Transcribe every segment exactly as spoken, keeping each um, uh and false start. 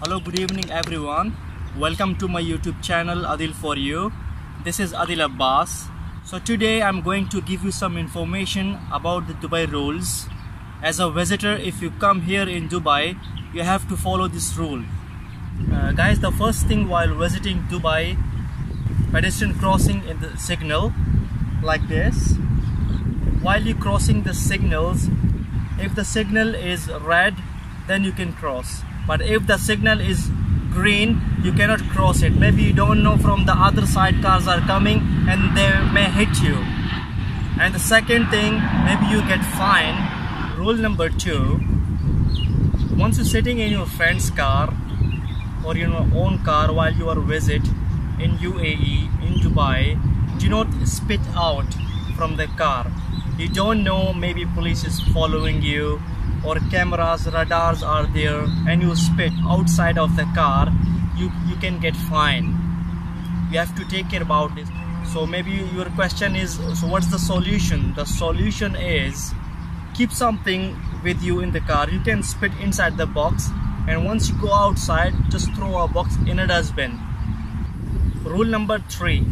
Hello, good evening everyone. Welcome to my YouTube channel Adil for you. This is Adil Abbas. So today I'm going to give you some information about the Dubai rules. As a visitor, if you come here in Dubai, you have to follow this rule. Uh, guys, the first thing while visiting Dubai, pedestrian crossing in the signal like this. While you crossing the signals, if the signal is red, then you can cross. But if the signal is green, you cannot cross it. Maybe you don't know from the other side cars are coming and they may hit you. And the second thing, maybe you get fined. Rule number two, once you're sitting in your friend's car or in your own car while you are visit in U A E, in Dubai, do not spit out from the car. You don't know, maybe police is following you or cameras, radars are there, and you spit outside of the car, you, you can get fined. You have to take care about this. So maybe your question is, so what's the solution? The solution is, keep something with you in the car. You can spit inside the box, and once you go outside, just throw a box in a dustbin. Rule number three,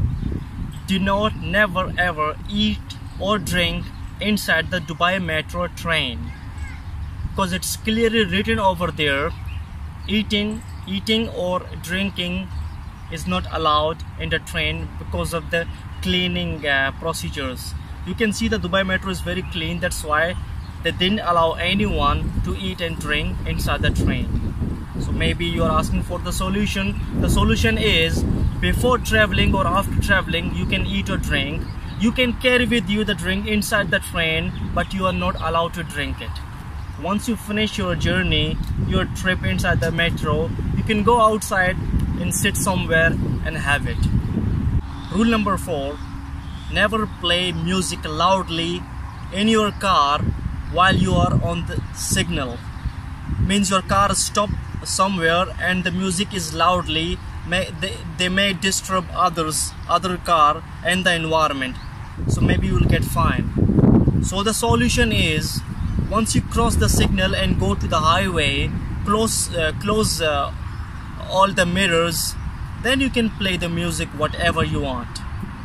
do not never ever eat or drink inside the Dubai metro train, because it's clearly written over there, eating eating or drinking is not allowed in the train because of the cleaning uh, procedures. You can see the Dubai metro is very clean, that's why they didn't allow anyone to eat and drink inside the train. So maybe you are asking for the solution. The solution is, before traveling or after traveling, you can eat or drink. You can carry with you the drink inside the train, but you are not allowed to drink it. Once you finish your journey, your trip inside the metro, you can go outside and sit somewhere and have it. Rule number four, never play music loudly in your car while you are on the signal. Means your car stop somewhere and the music is loudly, may, they, they may disturb others, other car and the environment. So maybe you will get fined. So the solution is, once you cross the signal and go to the highway, close, uh, close uh, all the mirrors, then you can play the music whatever you want.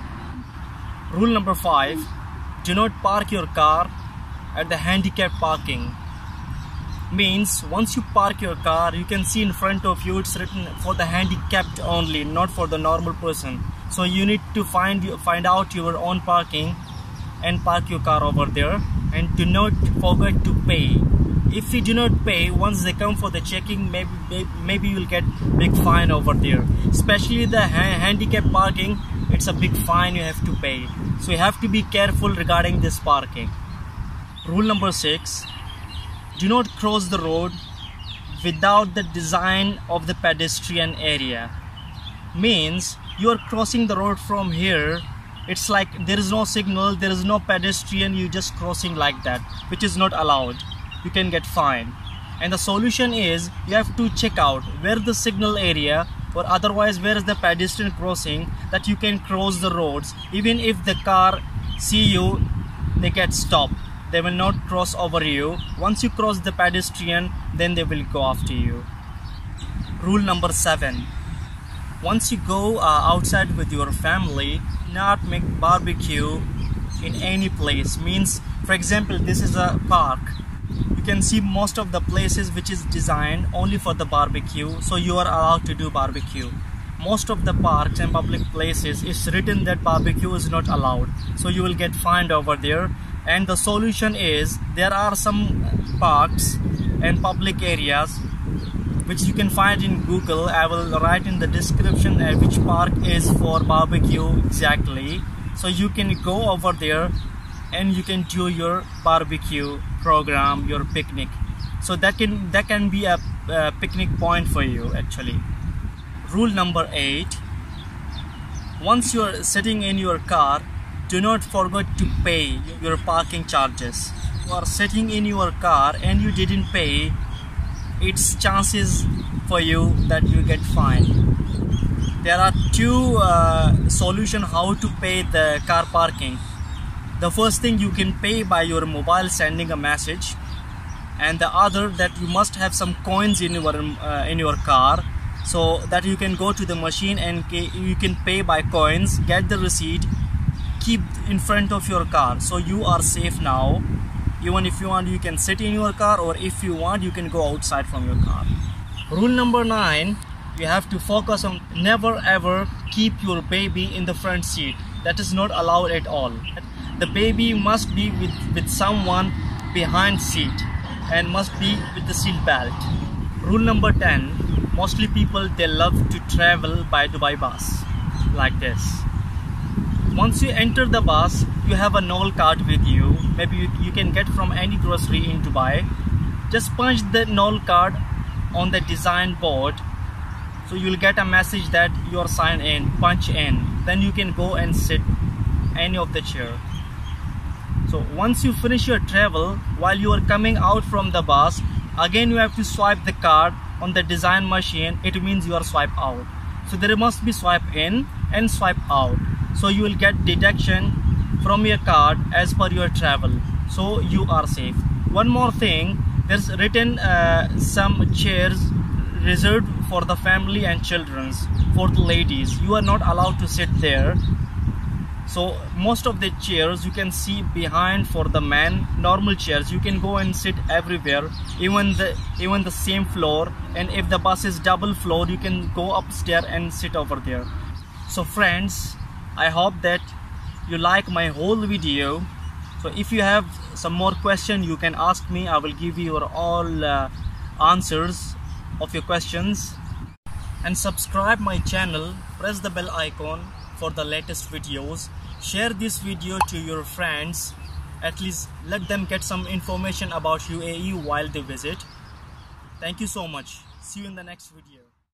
Rule number five, do not park your car at the handicapped parking. Means once you park your car, you can see in front of you it's written for the handicapped only, not for the normal person. So you need to find find out your own parking and park your car over there, and do not forget to pay. If you do not pay, once they come for the checking, maybe maybe, maybe you'll get big fine over there. Especially the ha handicap parking, it's a big fine you have to pay. So you have to be careful regarding this parking. Rule number six, do not cross the road without the design of the pedestrian area. Means you are crossing the road from here, it's like there is no signal, there is no pedestrian, you just crossing like that, which is not allowed. You can get fined. And the solution is, you have to check out where the signal area or otherwise where is the pedestrian crossing, that you can cross the roads. Even if the car see you, they get stopped. They will not cross over you. Once you cross the pedestrian, then they will go after you. Rule number seven, once you go uh, outside with your family, not make barbecue in any place. Means, for example, this is a park. You can see most of the places which is designed only for the barbecue, so you are allowed to do barbecue. Most of the parks and public places is written that barbecue is not allowed, so you will get fined over there. And the solution is, there are some parks and public areas which you can find in Google. I will write in the description uh, which park is for barbecue exactly. So you can go over there and you can do your barbecue program, your picnic. So that can that can be a, a picnic point for you actually. Rule number eight, once you are sitting in your car, do not forget to pay your parking charges. You are sitting in your car and you didn't pay, it's chances for you that you get fined. There are two uh, solutions how to pay the car parking. The first thing, you can pay by your mobile, sending a message. and the other that you must have some coins in your uh, in your car, so that you can go to the machine and you can pay by coins, get the receipt, keep in front of your car, so you are safe now. Even if you want, you can sit in your car, or if you want, you can go outside from your car. Rule number nine, you have to focus on never ever keep your baby in the front seat. That is not allowed at all. The baby must be with, with someone behind seat and must be with the seat belt. Rule number ten, mostly people, they love to travel by Dubai bus like this. Once you enter the bus, you have a Knoll card with you. Maybe you, you can get from any grocery in Dubai. Just punch the Knoll card on the design board, so you'll get a message that you are signed in. Punch in, then you can go and sit any of the chair. So once you finish your travel, while you are coming out from the bus, again you have to swipe the card on the design machine. It means you are swipe out. So there must be swipe in and swipe out, so you will get deduction from your card as per your travel, so you are safe. One more thing, there's written uh, some chairs reserved for the family and children's. For the ladies, you are not allowed to sit there. So most of the chairs you can see behind. For the men, normal chairs, you can go and sit everywhere, even the even the same floor. And if the bus is double floor, you can go upstairs and sit over there. So friends, I hope that you like my whole video. So if you have some more question, you can ask me. I will give you all uh, answers of your questions. And subscribe my channel, press the bell icon for the latest videos. Share this video to your friends, at least let them get some information about U A E while they visit. Thank you so much. See you in the next video.